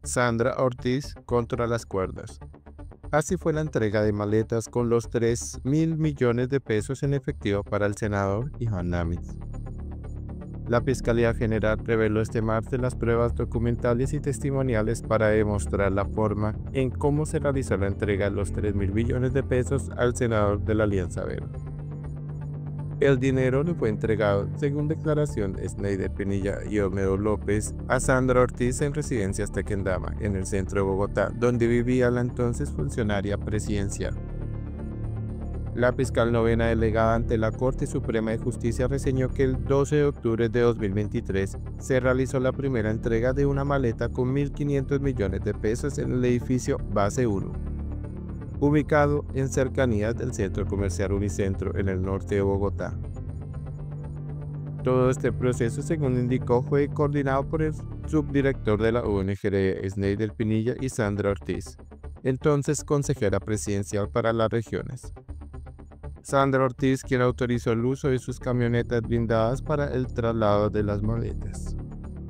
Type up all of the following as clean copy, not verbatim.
Sandra Ortiz contra las cuerdas. Así fue la entrega de maletas con los 3.000 millones de pesos en efectivo para el senador Iván Námez. La Fiscalía General reveló este martes las pruebas documentales y testimoniales para demostrar la forma en cómo se realizó la entrega de los 3.000 millones de pesos al senador de la Alianza Verde. El dinero le fue entregado, según declaración de Sneider Pinilla y Olmedo López, a Sandra Ortiz en Residencias Tequendama, en el centro de Bogotá, donde vivía la entonces funcionaria presidencial. La fiscal novena delegada ante la Corte Suprema de Justicia reseñó que el 12 de octubre de 2023 se realizó la primera entrega de una maleta con 1.500 millones de pesos en el edificio Base 1, ubicado en cercanías del Centro Comercial Unicentro en el norte de Bogotá. Todo este proceso, según indicó, fue coordinado por el subdirector de la ONG Sneider Pinilla y Sandra Ortiz, entonces consejera presidencial para las regiones. Sandra Ortiz, quien autorizó el uso de sus camionetas blindadas para el traslado de las maletas.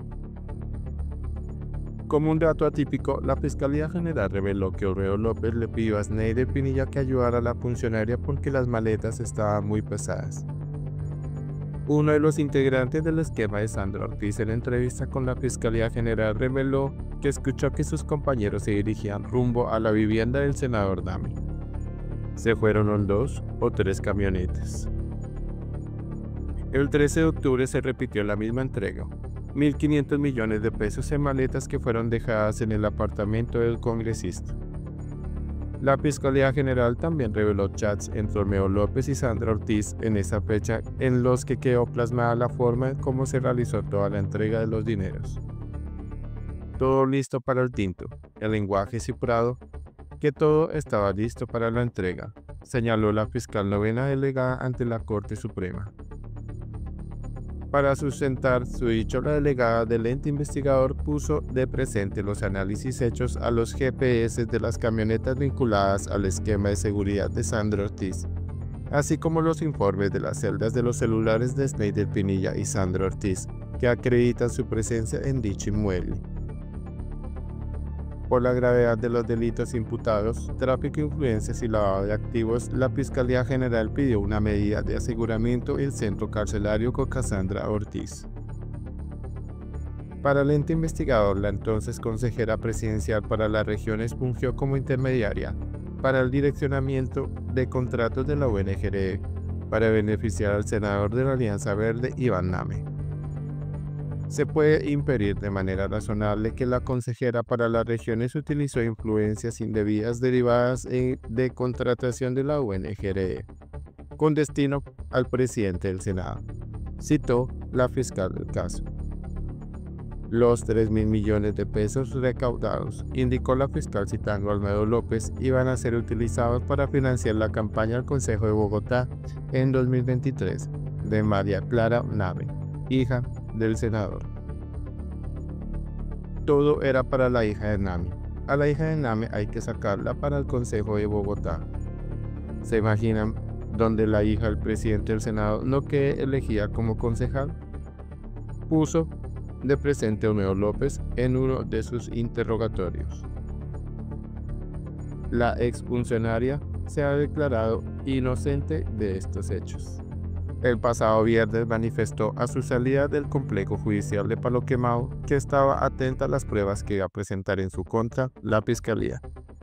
Como un dato atípico, la Fiscalía General reveló que Olmedo López le pidió a Sneider Pinilla que ayudara a la funcionaria porque las maletas estaban muy pesadas. Uno de los integrantes del esquema de Sandra Ortiz en entrevista con la Fiscalía General reveló que escuchó que sus compañeros se dirigían rumbo a la vivienda del senador Námez. Se fueron en 2 o 3 camionetas. El 13 de octubre se repitió la misma entrega, 1.500 millones de pesos en maletas que fueron dejadas en el apartamento del congresista. La Fiscalía General también reveló chats entre Olmedo López y Sandra Ortiz en esa fecha en los que quedó plasmada la forma en cómo se realizó toda la entrega de los dineros. Todo listo para el tinto, el lenguaje cifrado, que todo estaba listo para la entrega, señaló la fiscal novena delegada ante la Corte Suprema. Para sustentar su dicho, la delegada del ente investigador puso de presente los análisis hechos a los GPS de las camionetas vinculadas al esquema de seguridad de Sandra Ortiz, así como los informes de las celdas de los celulares de Sneider Pinilla y Sandra Ortiz, que acreditan su presencia en dicho inmueble. Por la gravedad de los delitos imputados, tráfico de influencias y lavado de activos, la Fiscalía General pidió una medida de aseguramiento en el centro carcelario con Sandra Ortiz. Para el ente investigador, la entonces consejera presidencial para las regiones fungió como intermediaria para el direccionamiento de contratos de la ONG para beneficiar al senador de la Alianza Verde, Iván Námez. Se puede inferir de manera razonable que la consejera para las regiones utilizó influencias indebidas derivadas de contratación de la ONG con destino al presidente del Senado, citó la fiscal del caso. Los 3.000 millones de pesos recaudados, indicó la fiscal citando a Olmedo López, iban a ser utilizados para financiar la campaña al Consejo de Bogotá en 2023 de María Clara Námez, hija del senador. Todo era para la hija de Námez. A la hija de Námez hay que sacarla para el Consejo de Bogotá. ¿Se imaginan donde la hija del presidente del Senado no quede elegida como concejal? Puso de presente Olmedo López en uno de sus interrogatorios. La exfuncionaria se ha declarado inocente de estos hechos. El pasado viernes manifestó a su salida del complejo judicial de Palo Quemado que estaba atenta a las pruebas que iba a presentar en su contra la Fiscalía.